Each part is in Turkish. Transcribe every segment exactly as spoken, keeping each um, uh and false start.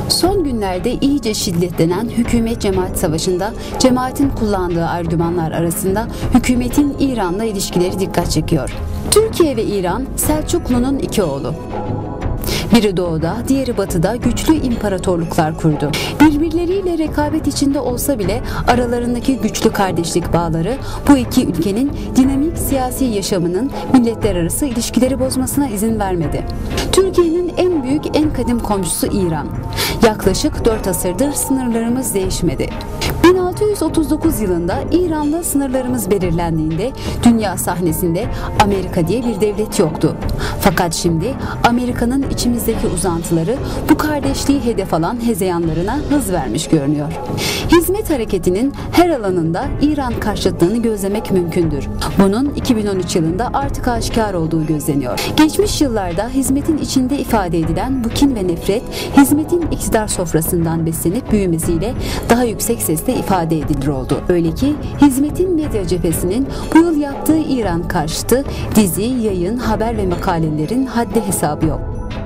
Son günlerde iyice şiddetlenen hükümet-cemaat savaşında cemaatin kullandığı argümanlar arasında hükümetin İran'la ilişkileri dikkat çekiyor. Türkiye ve İran Selçuklu'nun iki oğlu. Biri doğuda, diğeri batıda güçlü imparatorluklar kurdu. Birbirleriyle rekabet içinde olsa bile aralarındaki güçlü kardeşlik bağları bu iki ülkenin dinamik siyasi yaşamının milletler arası ilişkileri bozmasına izin vermedi. Türkiye'nin en büyük, en kadim komşusu İran. Yaklaşık dört asırdır sınırlarımız değişmedi. bin altı yüz otuz dokuz yılında İran'la sınırlarımız belirlendiğinde dünya sahnesinde Amerika diye bir devlet yoktu. Fakat şimdi Amerika'nın içimizdeki uzantıları bu kardeşliği hedef alan hezeyanlarına hız vermiş görünüyor. Hizmet hareketinin her alanında İran karşıtlığını gözlemek mümkündür. Bunun iki bin on üç yılında artık aşikar olduğu gözleniyor. Geçmiş yıllarda hizmetin içinde ifade edilen bu kin ve nefret, hizmetin iktidar sofrasından beslenip büyümesiyle daha yüksek sesle ifade edilir oldu. Öyle ki hizmetin medya cephesinin bu yıl yaptığı İran karşıtı dizi, yayın, haber ve makalelerin haddi hesabı yok.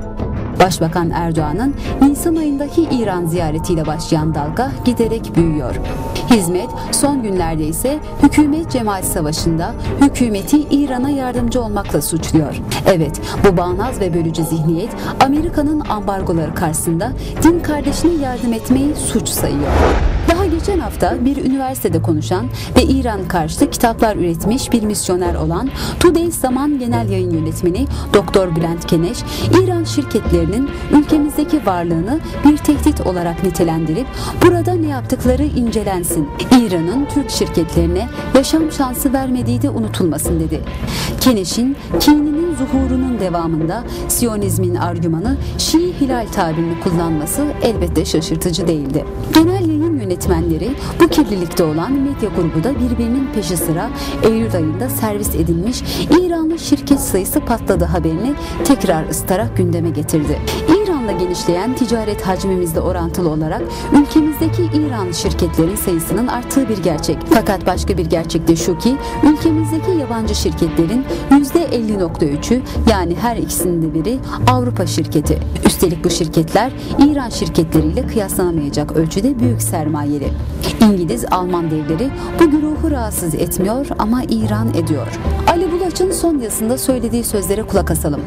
Başbakan Erdoğan'ın Nisan ayındaki İran ziyaretiyle başlayan dalga giderek büyüyor. Hizmet son günlerde ise hükümet-cemaat savaşında hükümeti İran'a yardımcı olmakla suçluyor. Evet, bu bağnaz ve bölücü zihniyet Amerika'nın ambargoları karşısında din kardeşine yardım etmeyi suç sayıyor. Daha geçen hafta bir üniversitede konuşan ve İran karşıtı kitaplar üretmiş bir misyoner olan Today Zaman Genel Yayın Yönetmeni Doktor Bülent Keneş, İran şirketlerinin ülkemizdeki varlığını bir tehdit olarak nitelendirip burada ne yaptıkları incelensin, İran'ın Türk şirketlerine yaşam şansı vermediği de unutulmasın dedi. Keneş'in kininin zuhurunun devamında Siyonizmin argümanı Şii hilal tabirini kullanması elbette şaşırtıcı değildi. Genel yayın yönetmenleri bu kirlilikte olan medya grubu da birbirinin peşi sıra Eylül ayında servis edilmiş İranlı şirket sayısı patladı haberini tekrar ısıtarak gündeme getirdi. İran'la genişleyen ticaret hacmimizle orantılı olarak ülkemizdeki İran şirketlerin sayısının arttığı bir gerçek. Fakat başka bir gerçek de şu ki ülkemizdeki yabancı şirketlerin yüzde elli nokta üçü yani her ikisinin biri Avrupa şirketi. Üstelik bu şirketler İran şirketleriyle kıyaslanamayacak ölçüde büyük sermayeli. İngiliz, Alman devleri bu güruhu rahatsız etmiyor ama İran ediyor. Ali Bulaç'ın son yazısında söylediği sözlere kulak asalım.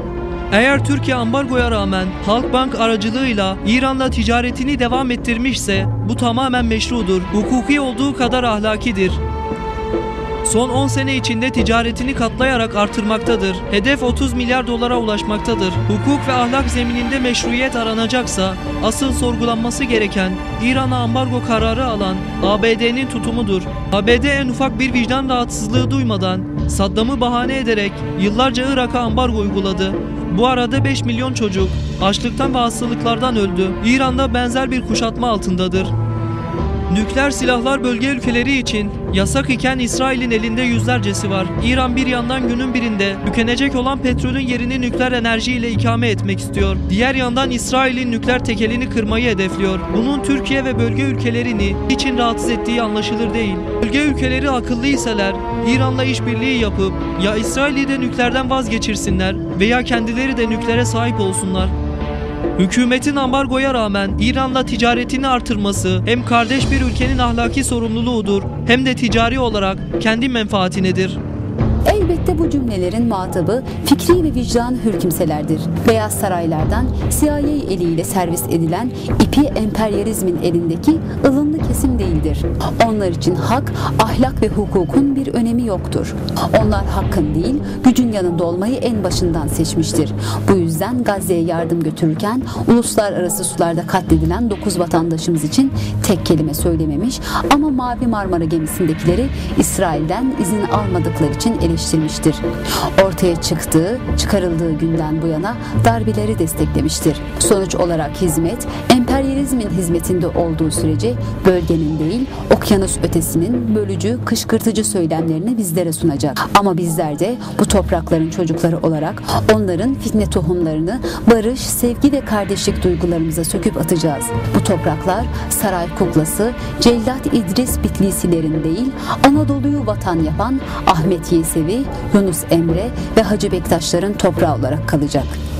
Eğer Türkiye ambargoya rağmen Halkbank aracılığıyla İran'la ticaretini devam ettirmişse bu tamamen meşrudur, hukuki olduğu kadar ahlakidir. Son on sene içinde ticaretini katlayarak artırmaktadır. Hedef otuz milyar dolara ulaşmaktadır. Hukuk ve ahlak zemininde meşruiyet aranacaksa asıl sorgulanması gereken İran'a ambargo kararı alan A B D'nin tutumudur. A B D en ufak bir vicdan rahatsızlığı duymadan Saddam'ı bahane ederek yıllarca Irak'a ambargo uyguladı. Bu arada beş milyon çocuk açlıktan ve hastalıklardan öldü. İran'da benzer bir kuşatma altındadır. Nükleer silahlar bölge ülkeleri için yasak iken İsrail'in elinde yüzlercesi var. İran bir yandan günün birinde tükenecek olan petrolün yerini nükleer enerjiyle ikame etmek istiyor. Diğer yandan İsrail'in nükleer tekelini kırmayı hedefliyor. Bunun Türkiye ve bölge ülkelerini için rahatsız ettiği anlaşılır değil. Bölge ülkeleri akıllıysalar İran'la işbirliği yapıp ya İsrail'i de nükleerden vazgeçirsinler veya kendileri de nükleere sahip olsunlar. Hükümetin ambargoya rağmen İran'la ticaretini artırması hem kardeş bir ülkenin ahlaki sorumluluğudur hem de ticari olarak kendi menfaatinedir. Elbette bu cümlelerin muhatabı fikri ve vicdan hürkümselerdir. Beyaz saraylardan C I A eliyle servis edilen ipi emperyalizmin elindeki ılımlı kesim değildir. Onlar için hak, ahlak ve hukukun bir önemi yoktur. Onlar hakkın değil, gücün yanında olmayı en başından seçmiştir. Bu yüzden Gazze'ye yardım götürürken uluslararası sularda katledilen dokuz vatandaşımız için tek kelime söylememiş ama Mavi Marmara gemisindekileri İsrail'den izin almadıkları için eleştirmiştir. Ortaya çıktığı, çıkarıldığı günden bu yana darbeleri desteklemiştir. Sonuç olarak hizmet, emperyalizmin hizmetinde olduğu sürece bölgenin değil, okyanus ötesinin bölücü, kışkırtıcı söylemlerini bizlere sunacak. Ama bizler de bu toprakların çocukları olarak onların fitne tohumlarını barış, sevgi ve kardeşlik duygularımıza söküp atacağız. Bu topraklar saray kuklası, Cellat İdris Bitlisilerin değil, Anadolu'yu vatan yapan Ahmet Yesevi, Yunus Emre ve Hacı Bektaşların toprağı olarak kalacak.